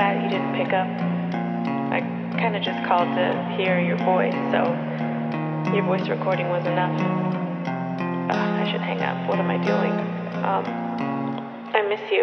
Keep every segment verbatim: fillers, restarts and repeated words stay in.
glad you didn't pick up. I kind of just called to hear your voice, so your voice recording was enough. Uh, I should hang up. What am I doing? Um, I miss you.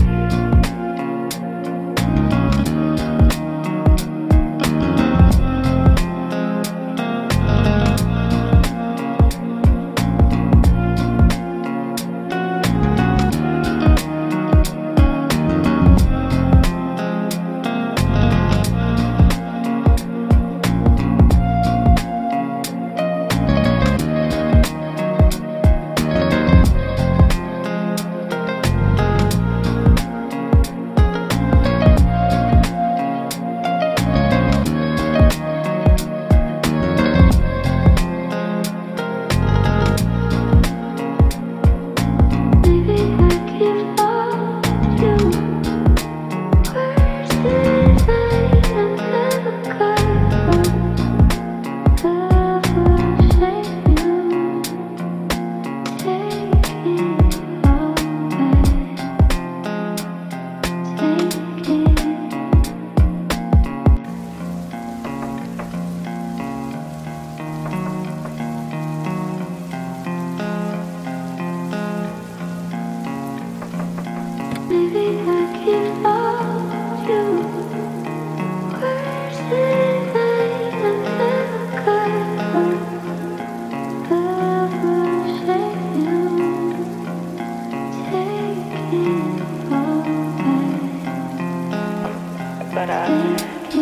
But uh,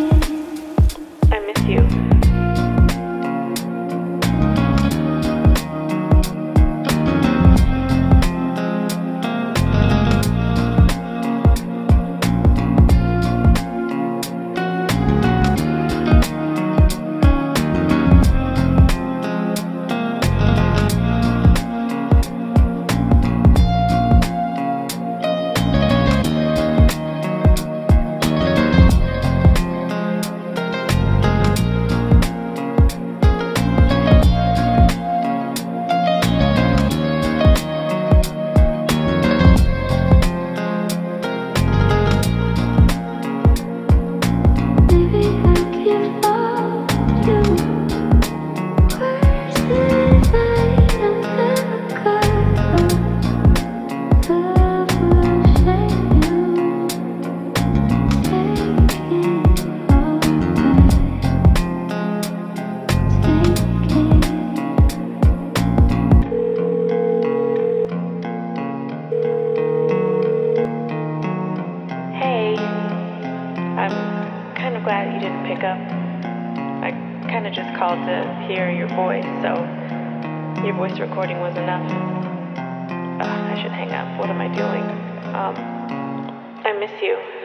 I miss you. I'm kind of glad you didn't pick up. I kind of just called to hear your voice, so your voice recording was enough. Uh, I should hang up. What am I doing? Um, I miss you.